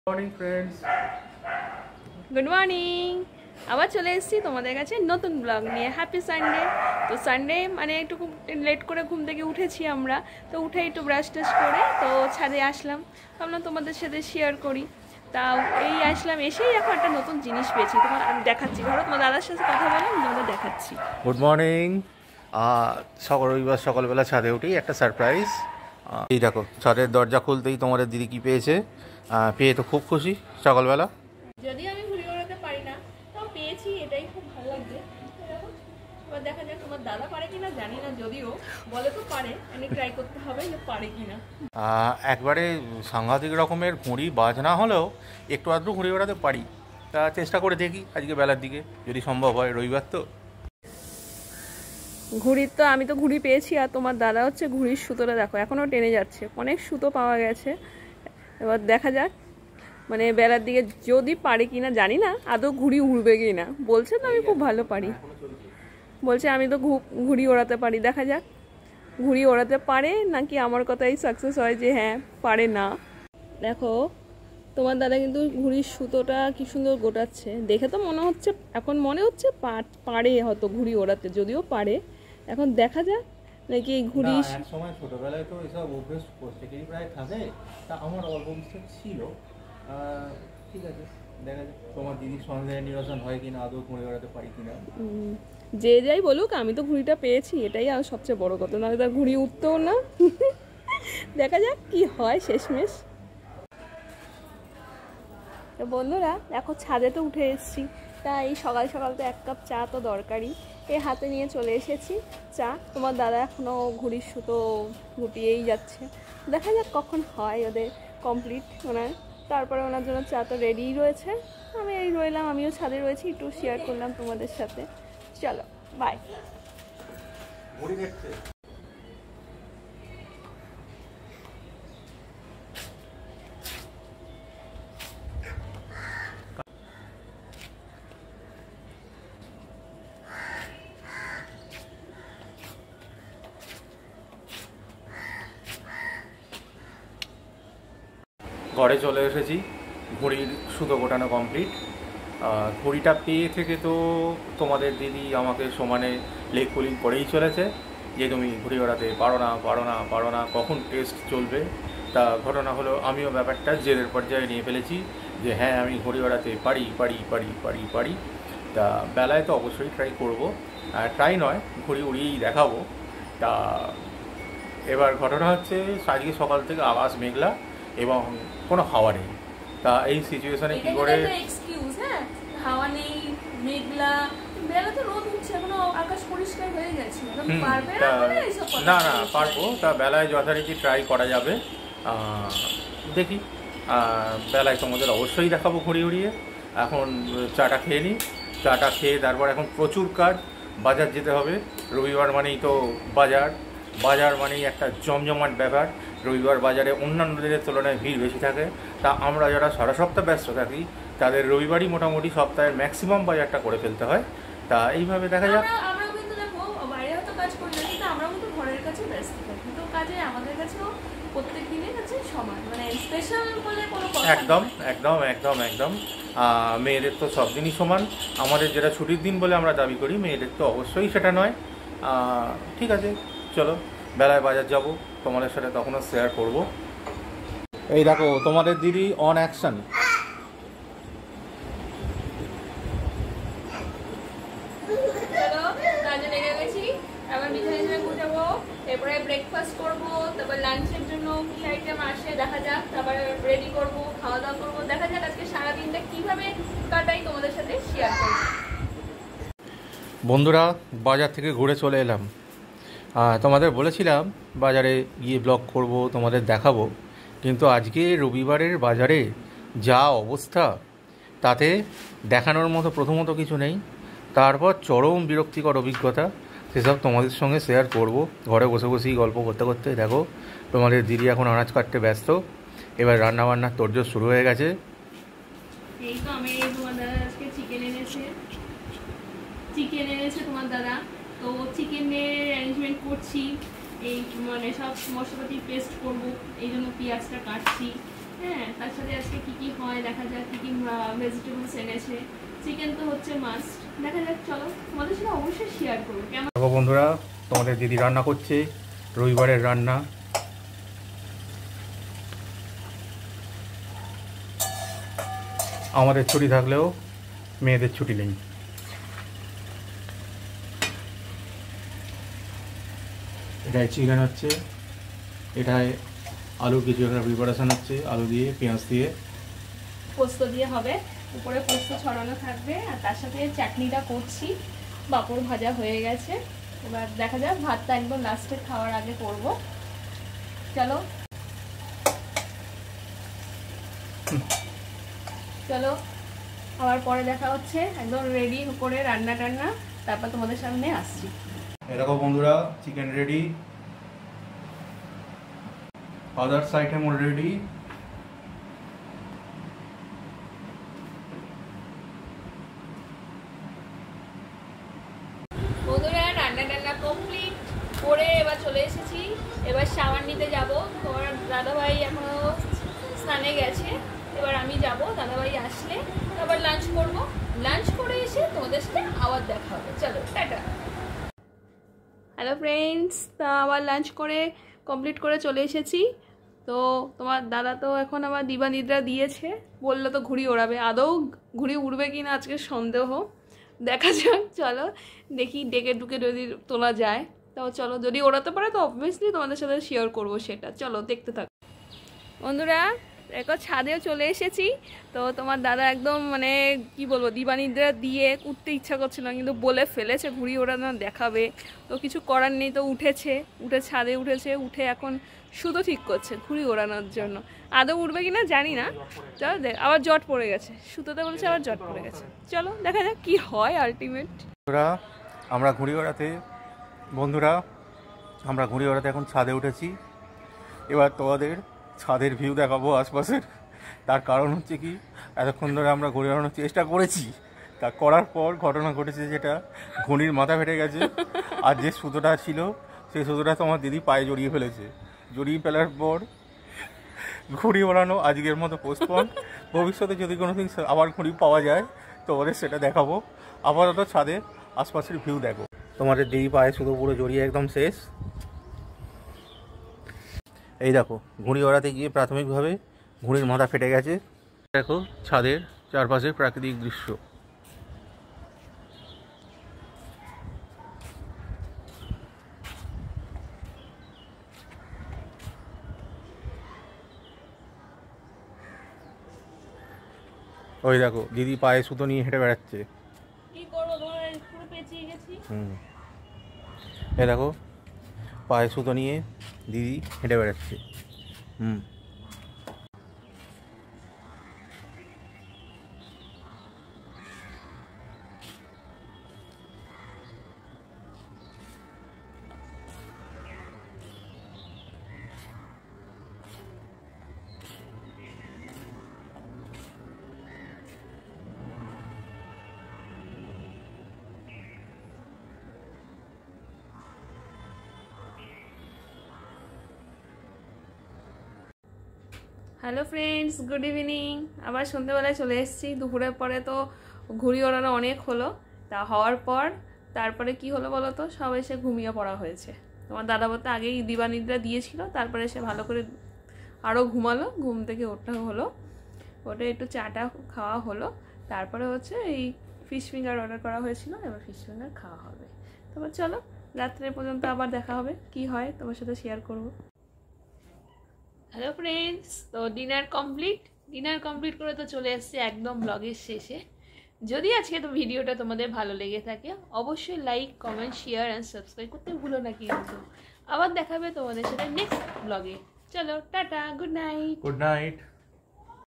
Morning friends, good morning. আবার চলে এসেছি তোমাদের কাছে নতুন ব্লগ নিয়ে। Happy Sunday. তো সানডে মানে একটু লেট করে ঘুম থেকে উঠেছি আমরা, তো উঠে একটু ব্রাশ টাশ করে তো ছাদে আসলাম, ভাবলাম তোমাদের সাথে শেয়ার করি। তা এই আসলাম, এসেই এখন একটা নতুন জিনিস পেয়েছি, তোমার আমি দেখাচ্ছি। ধরো তোমার দাদার সাথে কথা বলে আমি তোমাদের দেখাচ্ছি। Good morning. রবিবার সকালবেলা ছাদে উঠেই একটা সারপ্রাইজ। এই দেখো, ছাদের দরজা খুলতেই তোমাদের দিদি কি পেয়েছে। পেয়ে তো খুব খুশি সকালবেলা। যদি আমি ঘুরে বেড়াতে পারি না, তাও পেয়েছি, এটাই খুব ভালো লাগছে। এবার দেখা যাক তোমার দাদা পারে কিনা জানি না, যদিও বলে তো পারে, আমি ট্রাই করতে হবে যে পারে কিনা। একবারে সাংঘাতিক রকমের ঘুড়ি বাজ না হলেও একটু আধটু ঘুরে বেড়াতে পারি। তা চেষ্টা করে দেখি আজকে বেলার দিকে যদি সম্ভব হয়, রবিবার তো। ঘুড়ির তো আমি তো ঘুড়ি পেয়েছি, আর তোমার দাদা হচ্ছে ঘুড়ির সুতোটা দেখো এখনও টেনে যাচ্ছে, অনেক সুতো পাওয়া গেছে। এবার দেখা যাক মানে বেলার দিকে যদি পারি কিনা জানি না, আদৌ ঘুড়ি উড়বে কিনা। বলছে তো আমি খুব ভালো পারি, বলছে আমি তো ঘুড়ি ওড়াতে পারি। দেখা যাক ঘুড়ি ওড়াতে পারে নাকি আমার কথাই সাকসেস হয় যে হ্যাঁ পারে না। দেখো তোমার দাদা কিন্তু ঘুড়ির সুতোটা কি সুন্দর গোটাচ্ছে, দেখে তো মনে হচ্ছে, এখন মনে হচ্ছে পারে হয়তো ঘুড়ি ওড়াতে, যদিও পারে। এখন দেখা যাক নাকি এই ঘুড়ি। এক সময় ছোটবেলায় তো এসব অভ্যেস প্রত্যেকেরই প্রায় থাকে, তা আমার অল্প বিশ্বাস ছিল। ঠিক আছে, দেখা যাক তোমার দিদির সন্দেহের নিরসন হয় কিনা, আদৌ ঘুরে বেড়াতে পারি কিনা। যে যাই বলুক, আমি তো ঘুড়িটা পেয়েছি, এটাই আর সবচেয়ে বড় কথা, নাহলে তার ঘুড়ি উঠতেও না। দেখা যাক কি হয় শেষমেশ। তো বন্ধুরা দেখো, ছাদে তো উঠে এসেছি, তাই সকাল সকাল তো এক কাপ চা তো দরকারই, এ হাতে নিয়ে চলে এসেছি চা। তোমার দাদা এখনও ঘুড়ির সুতো গুটিয়েই যাচ্ছে, দেখা যাক কখন হয় ওদের কমপ্লিট ওনার। তারপরে ওনার জন্য চা তো রেডিই রয়েছে, আমি এই রইলাম, আমিও ছাদে রয়েছি, একটু শেয়ার করলাম তোমাদের সাথে। চলো বাই। ঘরে চলে এসেছি, ঘুড়ির সুতো গোটানো কমপ্লিট। ঘুড়িটা পেয়ে থেকে তো তোমাদের দিদি আমাকে সমানে লেগ পুলিং করেই চলেছে যে তুমি ঘুড়ি ওড়াতে পারো না পারো না পারো না, কখন টেস্ট চলবে। তা ঘটনা হলো, আমিও ব্যাপারটা জেদের পর্যায়ে নিয়ে ফেলেছি যে হ্যাঁ আমি ঘুড়ি ওড়াতে পারি পারি পারি পারি পারি। তা বেলায় তো অবশ্যই ট্রাই করবো, ট্রাই নয় ঘুড়ি উড়িয়েই দেখাবো। তা এবার ঘটনা হচ্ছে, আজকে সকাল থেকে আকাশ মেঘলা এবং কোনো হাওয়া নেই। তা এই সিচুয়েশনে কি করে এক্সকিউজ, হ্যাঁ হাওয়া নেই, মেঘলা, বেলা তো রোদ উঠছে, এখনো আকাশ পরিষ্কার হয়ে গেছে, পারবে না? না পারবো। তা বেলায় যথারীতি ট্রাই করা যাবে, দেখি। বেলায় তোমাদের অবশ্যই দেখাবো ঘুড়ি উড়িয়ে। এখন চাটা খেয়ে নিই, চাটা খেয়ে তারপর এখন প্রচুর কাজ, বাজার যেতে হবে। রবিবার মানেই তো বাজার, বাজার মানেই একটা জমজমাট ব্যাপার। রবিবার বাজারে অন্যান্য দিনের তুলনায় ভিড় বেশি থাকে। তা আমরা যারা সারা সপ্তাহ ব্যস্ত থাকি, তাদের রবিবারই মোটামুটি সপ্তাহের ম্যাক্সিমাম বাজারটা করে ফেলতে হয়। তা এইভাবে দেখা যাক। আমরা কিন্তু দেখো বাইরে হয়তো কাজ করি না, কিন্তু আমরা কিন্তু ঘরের কাছে ব্যস্ত থাকি, তো কাজে আমাদের কাছেও প্রত্যেক দিনের কাছে সমান, মানে স্পেশাল বলে কোনো কথা। একদম একদম একদম একদম। মেয়েদের তো সব দিনই সমান, আমাদের যেটা ছুটির দিন বলে আমরা দাবি করি, মেয়েদের তো অবশ্যই সেটা নয়। ঠিক আছে, চলো বেলায় বাজার যাব, তোমাদের সাথে তখনও শেয়ার করব। এই দেখো তোমাদের দিদি অন অ্যাকশন। এরপরে ব্রেকফাস্ট করবো, তারপর লাঞ্চের জন্য কি আইটেম আসে দেখা যাক, তারপরে রেডি করবো, খাওয়া দাওয়া করবো। দেখা যাক আজকে সারাদিনটা কিভাবে কাটাই তোমাদের সাথে শেয়ার করবো। বন্ধুরা বাজার থেকে ঘুরে চলে এলাম। তোমাদের বলেছিলাম বাজারে গিয়ে ব্লগ করব, তোমাদের দেখাবো, কিন্তু আজকে রবিবারের বাজারে যা অবস্থা, তাতে দেখানোর মতো প্রথমত কিছু নেই, তারপর চরম বিরক্তিকর অভিজ্ঞতা, সেসব তোমাদের সঙ্গে শেয়ার করব। ঘরে বসে বসেই গল্প করতে করতে দেখো তোমাদের দিদি এখন আনাজ কাটতে ব্যস্ত, এবার রান্নাবান্নার তোড়জোড় শুরু হয়ে গেছে। এই তো আমি তোমার দাদা আজকে চিকেন এনেছে তোমার দাদা, তো চিকেনের অ্যারেঞ্জমেন্ট করছি, এই মানে সব মশলাপাতি পেস্ট করবো, এই জন্য পেঁয়াজটা কাটছি। হ্যাঁ, তার সাথে আজকে কি কি হয় দেখা যাক, কি কি ভেজিটেবলস এনেছে। চিকেন তো হচ্ছে মাস্ট, দেখা যাক। চলো তোমাদের সাথে অবশ্যই শেয়ার করবো কেমন। দেখো বন্ধুরা, তোমাদের দিদি রান্না করছে রবিবারের রান্না। আমাদের ছুটি থাকলেও মেয়েদের ছুটি নেই। এটায় চিকেন হচ্ছে, এটায় আলুর কিছু একটা প্রিপারেশন হচ্ছে, আলু দিয়ে পেঁয়াজ দিয়ে পোস্ত দিয়ে হবে, উপরে পোস্ত ছড়ানো থাকবে, আর তার সাথে চাটনিটা করছি। পাঁপড় ভাজা হয়ে গেছে, এবার দেখা যাক। ভাতটা একদম লাস্টে খাওয়ার আগে করব। চলো চলো, আবার পরে দেখা হচ্ছে। একদম রেডি করে রান্না টান্না, তারপর তোমাদের সামনে আসছি। এরকম বন্ধুরা, chicken ready, others item ready. বন্ধুরা, রান্না টান্না কমপ্লিট করে এবার চলে এসেছি। এবার শাওয়ার নিতে যাব। তোমার দাদাভাই এখনো স্নানে গেছে, এবার আমি যাব। দাদাভাই আসলে আবার লাঞ্চ করব। লাঞ্চ করে এসে তোমাদের সাথে আবার দেখা হবে। চলো টাটা। হ্যালো ফ্রেন্ডস, তা আবার লাঞ্চ করে কমপ্লিট করে চলে এসেছি। তো তোমার দাদা তো এখন আবার দিবানিদ্রা দিয়েছে, বললো তো ঘুড়ি ওড়াবে। আদৌ ঘুড়ি উড়বে কি না আজকে সন্দেহ, দেখা যাক। চলো দেখি, ডেকে ডুকে যদি তোলা যায় তাও চলো, যদি ওড়াতে পারে তো অবভিয়াসলি তোমাদের সাথে শেয়ার করবো সেটা। চলো দেখতে থাকো বন্ধুরা। দেখো ছাদেও চলে এসেছি। তো তোমার দাদা একদম মানে কি বলবো, দিবানিদ্রা দিয়ে উঠতে ইচ্ছা করছিল না, কিন্তু বলে ফেলেছে ঘুড়ি ওড়ানো দেখাবে। তো কিছু করার নেই, তো উঠেছে, উঠে ছাদে উঠেছে, উঠে এখন শুধু ঠিক করছে ঘুড়ি ওড়ানোর জন্য। আদৌ উঠবে কিনা জানি না। চলো দেখ, আবার জট পড়ে গেছে, সুতোতে বলছে আবার জট পড়ে গেছে। চলো দেখা যাক কি হয় আলটিমেট। আমরা ঘুড়ি ওড়াতে আমরা ঘুড়ি ওড়াতে এখন ছাদে উঠেছি। এবার তোমাদের ছাদের ভিউ দেখাবো আশপাশের। তার কারণ হচ্ছে কি, এতক্ষণ ধরে আমরা ঘুড়ি ওড়ানোর চেষ্টা করেছি, তা করার পর ঘটনা ঘটেছে যেটা, ঘুড়ির মাথা ফেটে গেছে। আর যে সুতোটা ছিল সেই সুতোটা তো আমার দিদি পায়ে জড়িয়ে ফেলেছে। জড়িয়ে ফেলার পর ঘুড়ি ওড়ানো আজকের মতো পোস্টপন। ভবিষ্যতে যদি কোনো দিন আবার ঘুড়ি পাওয়া যায় তোমাদের সেটা দেখাবো। আপাতত ছাদে আশপাশের ভিউ দেখো। তোমাদের দিদি পায়ে শুধু পুরো জড়িয়ে একদম শেষ। এই দেখো, ঘুড়ি ওড়াতে গিয়ে প্রাথমিকভাবে ঘুড়ির মাথা ফেটে গেছে। দেখো ছাদের চারপাশের প্রাকৃতিক দৃশ্য। ওই দেখো, দিদি পায়ে সুতো নিয়ে হেঁটে বেড়াচ্ছে। এই দেখো, পায়ে সুতো নিয়ে দিদি হেঁটে বেড়াচ্ছে। Hello friends, good evening. আবার সন্ধ্যেবেলায় চলে এসেছি। দুপুরের পরে তো ঘুড়ি ওড়ানো অনেক হলো, তা হওয়ার পর তারপরে কি হলো বলো তো, সব এসে ঘুমিয়ে পড়া হয়েছে। তোমার দাদা বলতে আগেই দিবানিদ্রা দিয়েছিল, তারপরে এসে ভালো করে আরও ঘুমালো। ঘুম থেকে ওঠা হলো, ওটা একটু চাটা খাওয়া হলো। তারপরে হচ্ছে এই ফিশ ফিঙ্গার অর্ডার করা হয়েছিল, এবার ফিশ ফিঙ্গার খাওয়া হবে। তারপর চলো রাত্রে পর্যন্ত আবার দেখা হবে, কি হয় তোমার সাথে শেয়ার করব। হ্যালো ফ্রেন্ডস, তো ডিনার কমপ্লিট করে তো চলে এসেছি একদম ব্লগের শেষে। যদি আজকে তো ভিডিওটা তোমাদের ভালো লেগে থাকে অবশ্যই like, comment, share and subscribe করতে ভুলো না কিন্তু। আবার দেখাবে তোমাদের সাথে নেক্সট ব্লগে। চলো টাটা, গুড নাইট।